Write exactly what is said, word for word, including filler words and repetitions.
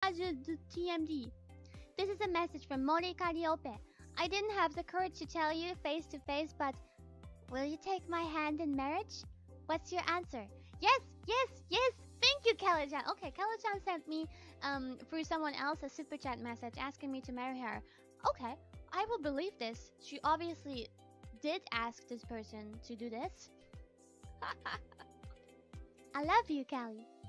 page de T M D. This is a message from Mori Calliope. I didn't have the courage to tell you face to face, but will you take my hand in marriage? What's your answer? Yes, yes, yes. Thank you, Kelly-chan. Okay, Kelly-chan sent me um through someone else a super chat message asking me to marry her. Okay, I will believe this. She obviously did ask this person to do this. I love you, Kelly.